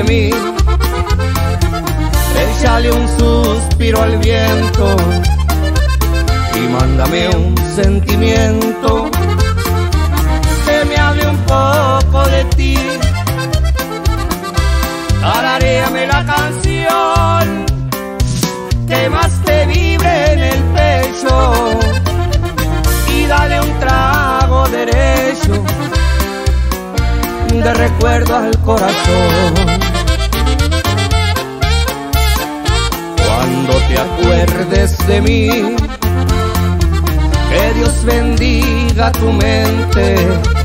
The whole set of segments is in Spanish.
mí. Échale un suspiro al viento y mándame un sentimiento que me hable un poco de ti. Tararéame la canción que más te vibre en el pecho y dale un trago derecho de recuerdo al corazón. Cuando te acuerdes de mí, que Dios bendiga tu mente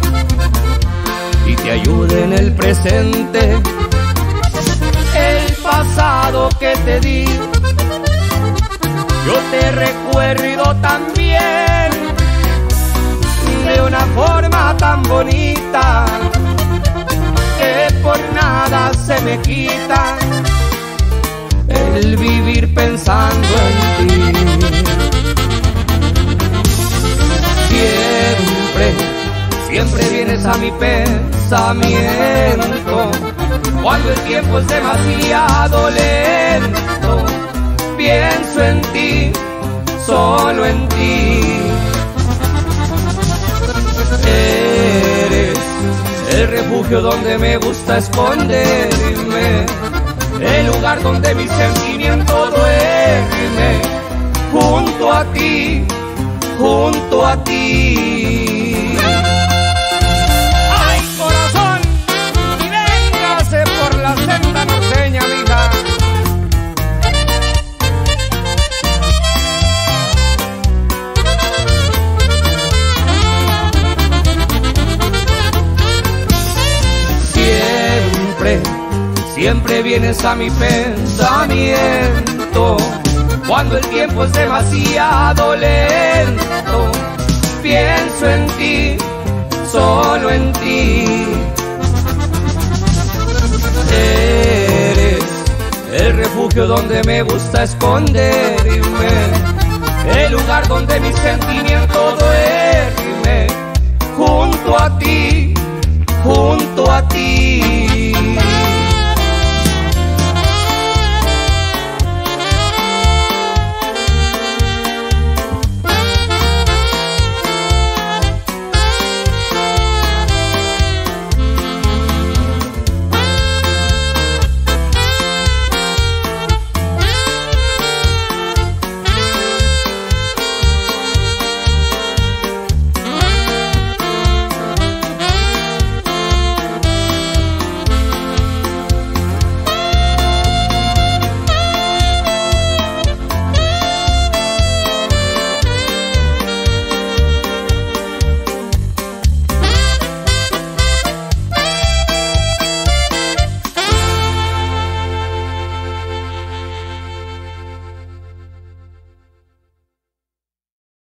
y te ayude en el presente. El pasado que te di, yo te recuerdo también de una forma tan bonita que por nada se me quita el vivir pensando en ti. Siempre vienes a mi pensamiento cuando el tiempo es demasiado lento. Pienso en ti, solo en ti. Eres el refugio donde me gusta esconderme, el lugar donde mi sentimiento duerme, junto a ti, junto a ti. ¡Ay, corazón! Y véngase por la senda norteña, mija. Siempre vienes a mi pensamiento cuando el tiempo es demasiado lento. Pienso en ti, solo en ti. Eres el refugio donde me gusta esconderme, el lugar donde mi sentimiento duerme, junto a ti.